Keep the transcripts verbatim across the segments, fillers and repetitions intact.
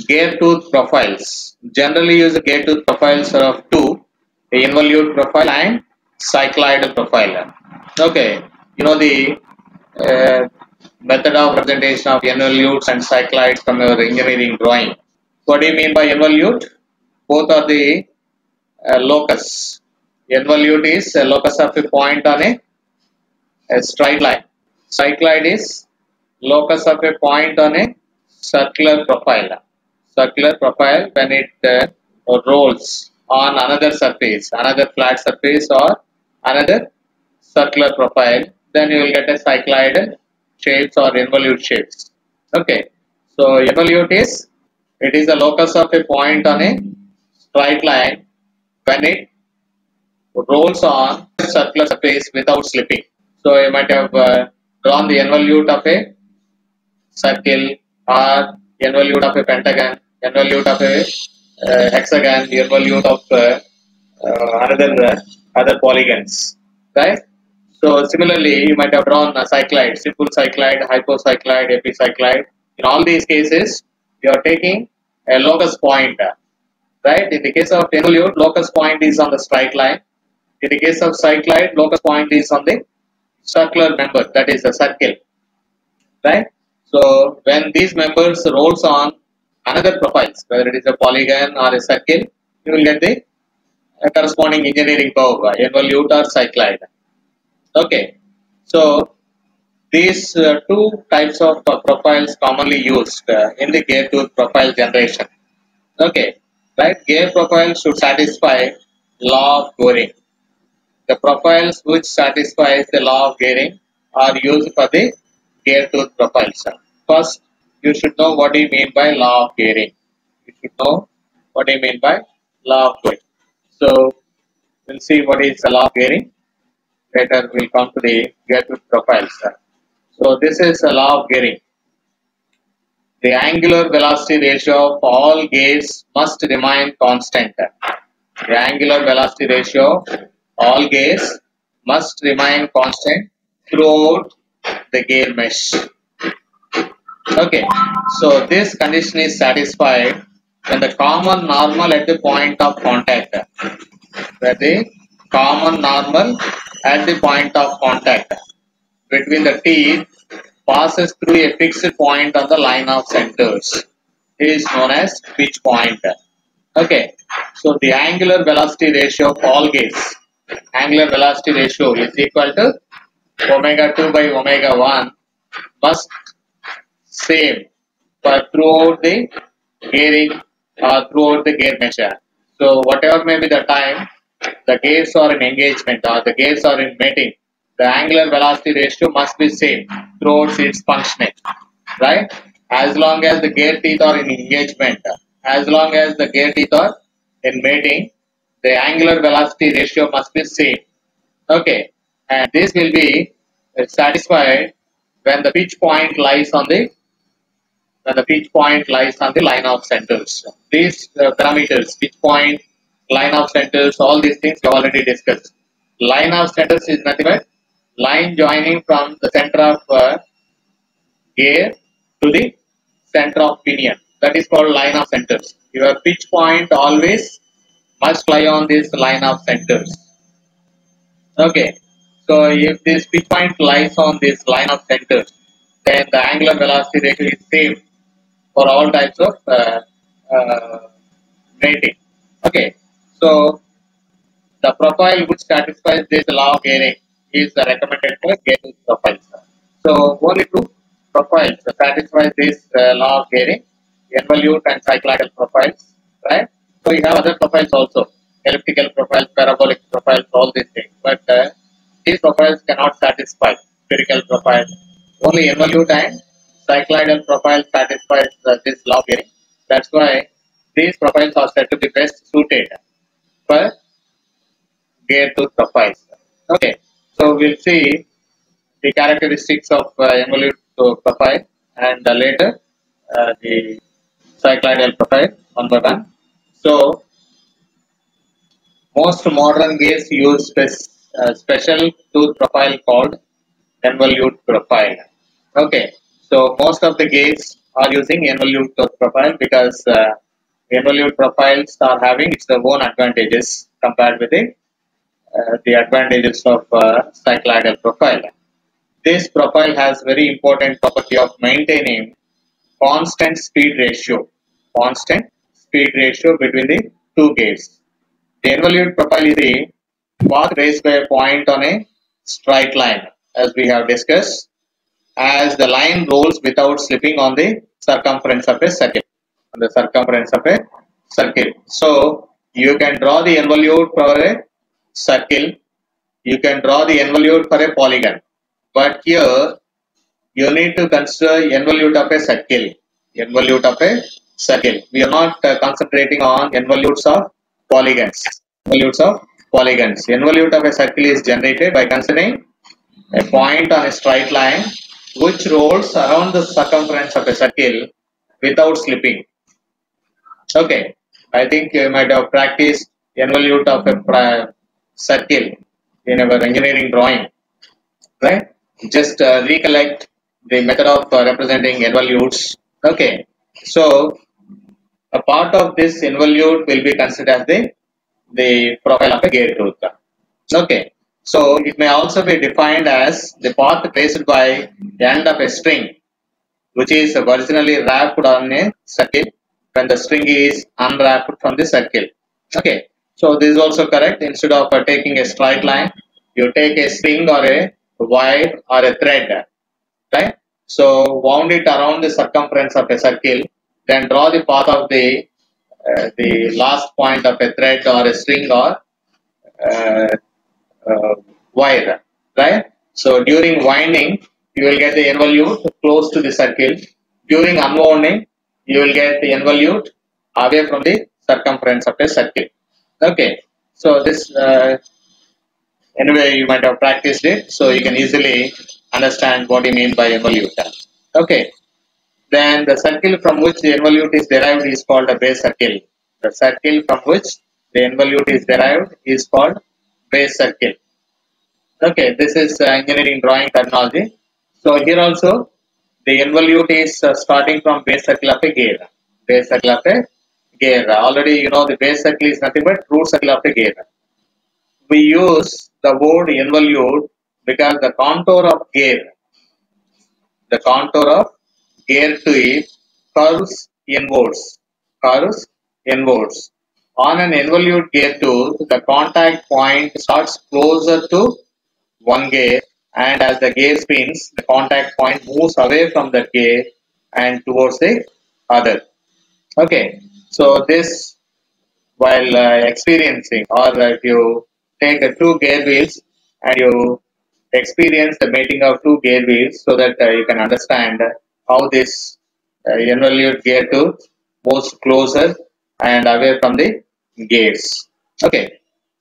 gear tooth profiles. Generally use the gear tooth profiles of two, the involute profile and cycloid profile. Okay, you know the uh, method of representation of involutes and cycloids from your engineering drawing. What do you mean by involute? Both are the uh, locus. Involute is a locus of a point on a, a straight line. Cycloid is locus of a point on a circular profile. Circular profile when it uh, rolls on another surface, another flat surface or another circular profile, then you will get a cycloidal shapes or involute shapes. Okay, so involute is, it is the locus of a point on a straight line when it rolls on a circular surface without slipping. So you might have uh, drawn the involute of a circle or involute of a pentagon, involute of a uh, hexagon, involute of uh, uh, another uh, other polygons, right? So similarly, you might have drawn a cycloid, simple cycloid, hypocycloid, epicycloid. In all these cases, you are taking a locus point, right? In the case of involute, locus point is on the straight line. In the case of cycloid, locus point is on the circular member, that is the circle, right? So when these members rolls on another profiles, whether it is a polygon or a circle, you will get the uh, corresponding engineering curve, uh, involute or cycloid. Okay, so these uh, two types of uh, profiles commonly used uh, in the gear tooth profile generation. Okay, right? Gear profile should satisfy law of Goering. The profiles which satisfies the law of gearing are used for the gear tooth profiles. First, you should know what do you mean by law of gearing. You should know what do you mean by law of gearing. So, we'll see what is the law of gearing. Later, we'll come to the gear tooth profiles. So, this is the law of gearing. The angular velocity ratio of all gears must remain constant. The angular velocity ratio of all gears must remain constant throughout the gear mesh. Okay, so this condition is satisfied when the common normal at the point of contact, where the common normal at the point of contact between the teeth passes through a fixed point on the line of centers. It is known as pitch point. Okay, so the angular velocity ratio of all gears, angular velocity ratio is equal to omega two by omega one must same for throughout the gearing or throughout the gear measure. So whatever may be the time the gears are in engagement or the gears are in mating, the angular velocity ratio must be same throughout its functioning, right? As long as the gear teeth are in engagement, as long as the gear teeth are in mating, the angular velocity ratio must be same. Okay, and this will be satisfied when the pitch point lies on the when the pitch point lies on the line of centers. These uh, parameters, pitch point, line of centers, all these things we already discussed. Line of centers is nothing but line joining from the center of uh, gear to the center of pinion. That is called line of centers. Your pitch point always must lie on this line of centers. Okay, so if this pitch point lies on this line of centers, then the angular velocity ratio is same for all types of uh, uh, mating. Okay, so the profile which satisfies this law of gearing is uh, recommended for gear tooth profiles. So only two profiles satisfy this uh, law of gearing, involute and cycloidal profiles, right? So you have other profiles also, elliptical profiles, parabolic profiles, all these things, but uh, these profiles cannot satisfy spherical profiles. Only involute and cycloidal profile satisfies uh, this law of gearing. That's why these profiles are said to be best suited for gear tooth profiles. Okay, so we'll see the characteristics of uh, involute profile and uh, later uh, the cycloidal profile one by one. So most modern gears use spe uh, special tooth profile called involute profile. Okay, so most of the gears are using involute profile because uh, involute profiles are having its own advantages compared with the, uh, the advantages of uh, cycloidal profile. This profile has very important property of maintaining constant speed ratio, constant speed ratio between the two gates. The involute profile is the path raised by a point on a straight line, as we have discussed, as the line rolls without slipping on the circumference of a circle. On the circumference of a circle. So you can draw the involute for a circle. You can draw the involute for a polygon. But here you need to consider involute of a circle. Involute of a circle. We are not uh, concentrating on involutes of polygons. Involutes of polygons. Involute of a circle is generated by considering a point on a straight line which rolls around the circumference of a circle without slipping. Okay, I think you might have practiced involute of a circle in our engineering drawing, right? Just uh, recollect the method of uh, representing involutes. Okay, so a part of this involute will be considered as the the profile of a gate tooth. Okay, so it may also be defined as the path traced by the end of a string, which is originally wrapped on a circle when the string is unwrapped from the circle. Okay, so this is also correct. Instead of uh, taking a straight line, you take a string or a wire or a thread, right? So wound it around the circumference of a circle, then draw the path of the uh, the last point of a thread or a string or uh, uh, wire, right? So during winding, you will get the involute close to the circle. During unwounding, you will get the involute away from the circumference of a circle. Okay, so this uh, anyway you might have practiced it, so you can easily understand what you mean by involute. Okay, then the circle from which the involute is derived is called a base circle. The circle from which the involute is derived is called base circle. Okay, this is uh, engineering drawing terminology. So here also the involute is uh, starting from base circle of a gear. Base circle of a gear. Already you know the base circle is nothing but root circle of a gear. We use the word involute because the contour of gear, the contour of gear tooth curves inwards. Curves inwards. On an involute gear tooth, the contact point starts closer to one gear, and as the gear spins, the contact point moves away from the gear and towards the other. Okay, so this while uh, experiencing, or if you take uh, two gear wheels and you experience the mating of two gear wheels, so that uh, you can understand how this uh, involute gear tooth moves closer and away from the gears. Okay,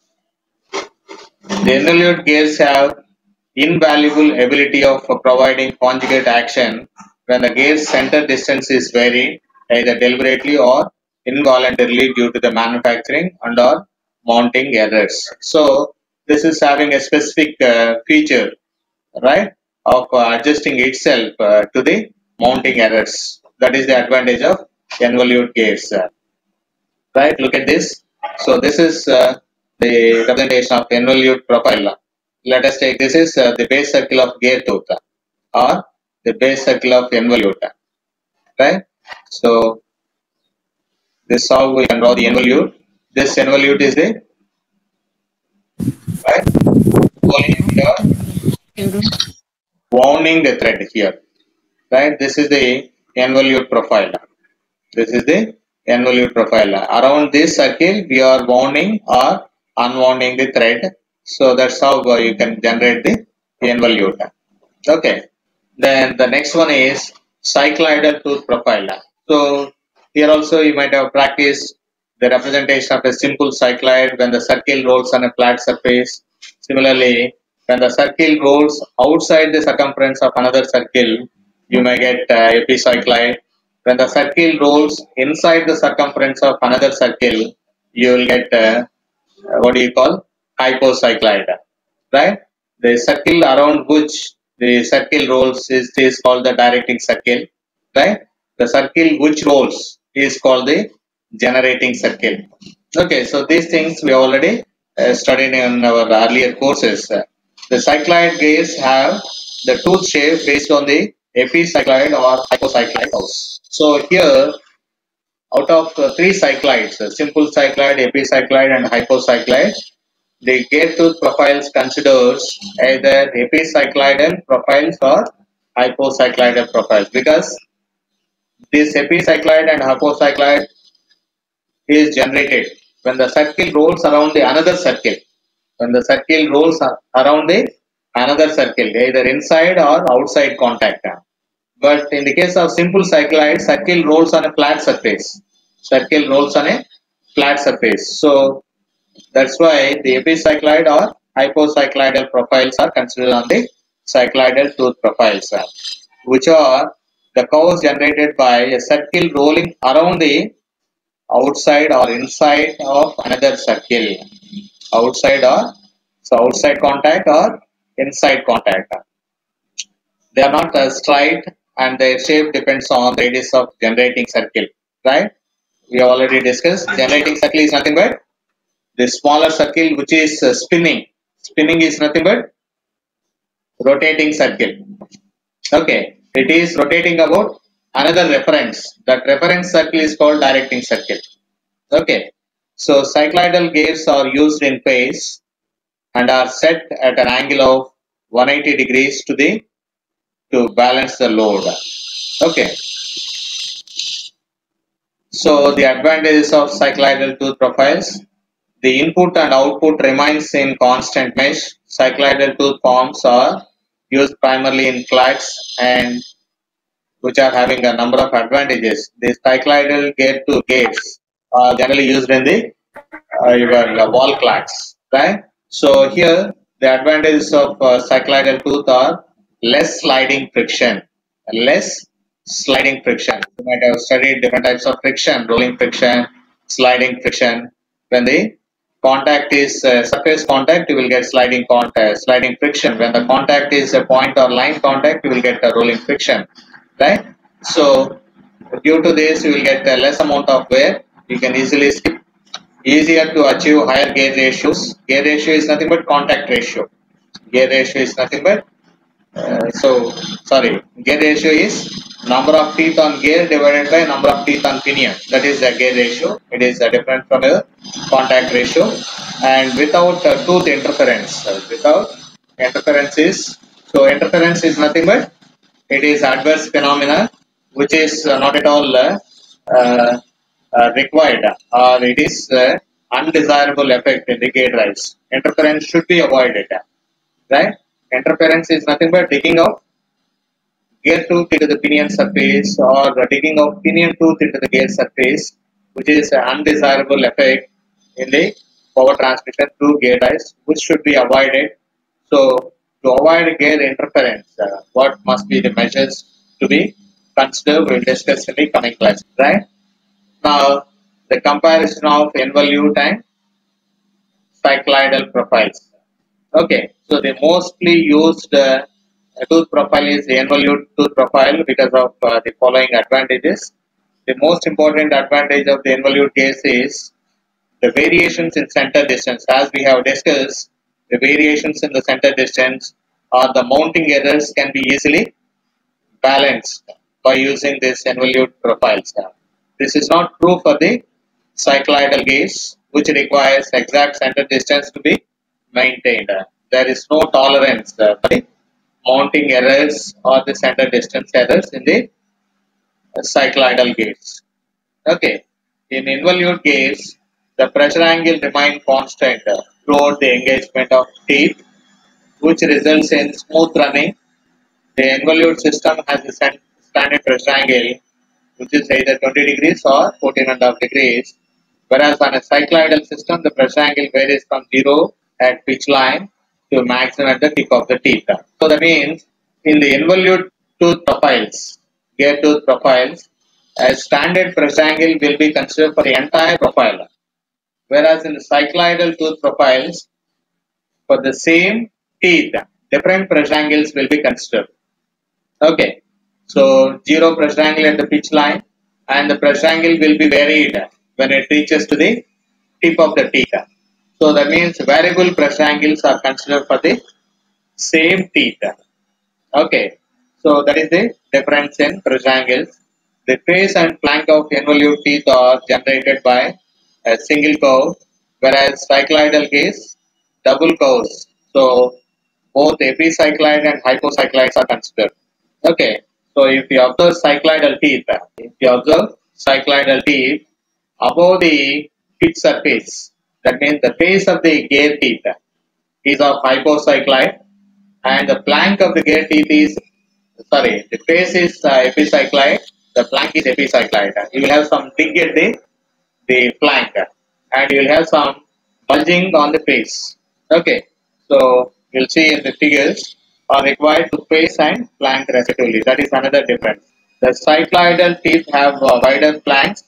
the involute gears have invaluable ability of providing conjugate action when the gaze center distance is varied either deliberately or involuntarily due to the manufacturing and or mounting errors. So this is having a specific uh, feature, right, of uh, adjusting itself uh, to the mounting errors. That is the advantage of involute gaze. Uh, right, look at this. So this is uh, the representation of involute profile. Let us take this is uh, the base circle of gear tooth or the base circle of involute, right? So this is how we can draw the involute. This involute is the right pulling here, wounding the thread here, right? This is the involute profile. This is the involute profile. Around this circle, we are wounding or unwounding the thread. So that's how uh, you can generate the involute. Okay. Then the next one is cycloidal tooth profile. So here also you might have practiced the representation of a simple cycloid when the circle rolls on a flat surface. Similarly, when the circle rolls outside the circumference of another circle, you may get uh, epicycloid. When the circle rolls inside the circumference of another circle, you will get uh, what do you call hypocycloid, right? The circle around which the circle rolls is, is called the directing circle, right? The circle which rolls is called the generating circle. Okay, so these things we already uh, studied in our earlier courses. Uh, the cycloid gears have the tooth shape based on the epicycloid or hypocycloid house. So here, out of uh, three cycloids, uh, simple cycloid, epicycloid, and hypocycloid, the gear tooth profiles considers either epicycloidal profiles or hypocycloidal profiles, because this epicycloid and hypocycloid is generated when the circle rolls around the another circle. When the circle rolls around the another circle, either inside or outside contact. But in the case of simple cycloid, circle rolls on a flat surface. Circle rolls on a flat surface. So that's why the epicycloid or hypocycloidal profiles are considered on the cycloidal tooth profiles, which are the curves generated by a circle rolling around the outside or inside of another circle. Outside or so outside contact or inside contact. They are not uh, straight, and their shape depends on the radius of generating circle. Right? We have already discussed. Generating circle is nothing but the smaller circle which is uh, spinning. Spinning is nothing but rotating circle. Okay, it is rotating about another reference. That reference circle is called directing circle. Okay, so cycloidal gears are used in phase and are set at an angle of one hundred eighty degrees to the to balance the load. Okay, so the advantages of cycloidal tooth profiles: the input and output remains in constant mesh. Cycloidal tooth forms are used primarily in flats and which are having a number of advantages. The cycloidal gate to gates are generally used in the uh, your uh, wall clats, right? So here the advantages of uh, cycloidal tooth are less sliding friction, less sliding friction. You might have studied different types of friction: rolling friction, sliding friction. When the contact is uh, surface contact, you will get sliding contact, sliding friction. When the contact is a point or line contact, you will get a rolling friction, right? So due to this, you will get a less amount of wear. You can easily skip. Easier to achieve higher gear ratios. Gear ratio is nothing but contact ratio. Gear ratio is nothing but uh, so sorry. Gear ratio is number of teeth on gear divided by number of teeth on pinion. That is the gear ratio. It is uh, different from the contact ratio. And without uh, tooth interference, uh, without interference is so interference is nothing but it is adverse phenomena which is uh, not at all uh, uh, uh, required, or it is uh, undesirable effect in the gate drives. Interference should be avoided, right? Interference is nothing but digging of gear tooth into the pinion surface or digging of pinion tooth into the gear surface, which is an undesirable effect in the power transmission through gear drives, which should be avoided. So to avoid gear interference, uh, what must be the measures to be considered? We'll discuss in the coming class, right? Now, the comparison of involute and cycloidal profiles. Okay, so the mostly used uh, tooth profile is the involute tooth profile because of uh, the following advantages. The most important advantage of the involute case is the variations in center distance. As we have discussed, the variations in the center distance or the mounting errors can be easily balanced by using this involute profiles. This is not true for the cycloidal gaze, which requires exact center distance to be maintained. There is no tolerance uh, for the mounting errors or the center distance errors in the uh, cycloidal gaze. Okay, in involute gaze, the pressure angle remains constant uh, throughout the engagement of teeth, which results in smooth running. The involute system has a standard pressure angle which is either twenty degrees or fourteen and a half degrees, whereas on a cycloidal system the pressure angle varies from zero at pitch line to maximum at the tip of the teeth. So that means in the involute tooth profiles, gear tooth profiles, a standard pressure angle will be considered for the entire profile, whereas in the cycloidal tooth profiles, for the same teeth, different pressure angles will be considered. Okay. So zero pressure angle at the pitch line, and the pressure angle will be varied when it reaches to the tip of the teeth. So that means variable pressure angles are considered for the same teeth. Okay, so that is the difference in pressure angles. The face and flank of involute teeth are generated by a single curve, whereas cycloidal case double curves. So both epicycloid and hypocycloids are considered. Okay, so if you observe cycloidal teeth, if you observe cycloidal teeth above the pitch surface, that means the face of the gear teeth is of hypocycloid, and the flank of the gear teeth is, sorry, the face is uh, epicycloid, the flank is epicycloid. You will have some dig at the, the flank, and you will have some bulging on the face. Okay, so you'll see in the figures are required to face and flank respectively. That is another difference. The cycloidal teeth have uh, wider flanks,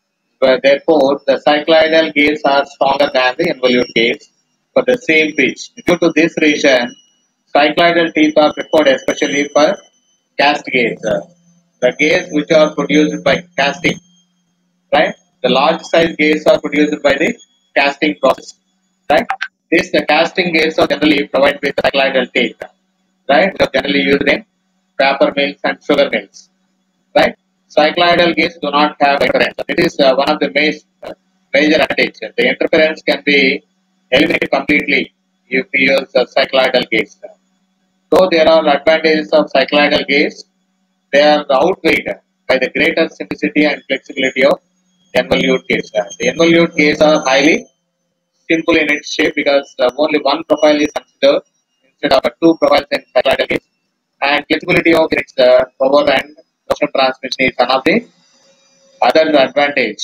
but therefore the cycloidal gears are stronger than the involute gears for the same pitch. Due to this reason, cycloidal teeth are preferred especially for cast gears. Uh, the gears which are produced by casting, right? The large size gears are produced by the casting process, right? This the casting gears are generally provided with cycloidal teeth, right? They are generally used in paper mills and sugar mills, right? Cycloidal gears do not have interference. It is uh, one of the major, major advantages. The interference can be eliminated completely if we use uh, cycloidal gears. Though there are advantages of cycloidal gears, they are outweighed by the greater simplicity and flexibility of involute gears. The involute gears are highly simple in its shape because uh, only one profile is considered instead of uh, two profiles in cycloidal gears. And flexibility of its uh, power and motion transmission is one of the other advantage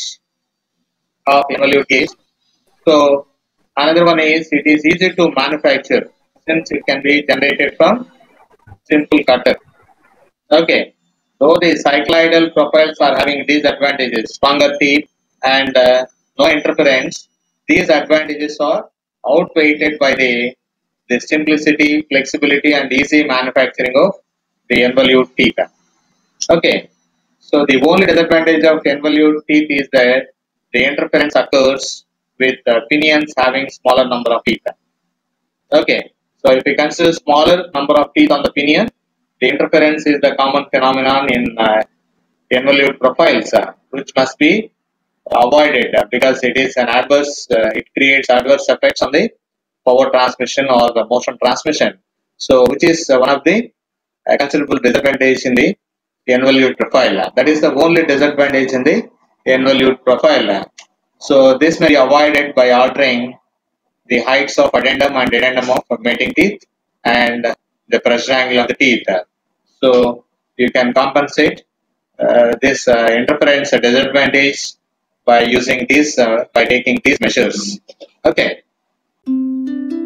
of involute gears. So another one is it is easy to manufacture since it can be generated from simple cutter. Okay, though the cycloidal profiles are having these advantages, stronger teeth and uh, no interference, these advantages are outweighed by the, the simplicity, flexibility and easy manufacturing of the involute teeth. Okay, so the only disadvantage of involute teeth is that the interference occurs with uh, pinions having smaller number of teeth. Okay, so if we consider smaller number of teeth on the pinion, the interference is the common phenomenon in uh, involute profiles, uh, which must be avoided uh, because it is an adverse, uh, it creates adverse effects on the power transmission or the motion transmission. So, which is uh, one of the uh, considerable disadvantage in the involute profile. Uh, that is the only disadvantage in the involute profile. Uh. So, this may be avoided by altering the heights of addendum and addendum of mating teeth and the pressure angle of the teeth. So you can compensate uh, this uh, interference disadvantage by using these, uh, by taking these measures. Okay.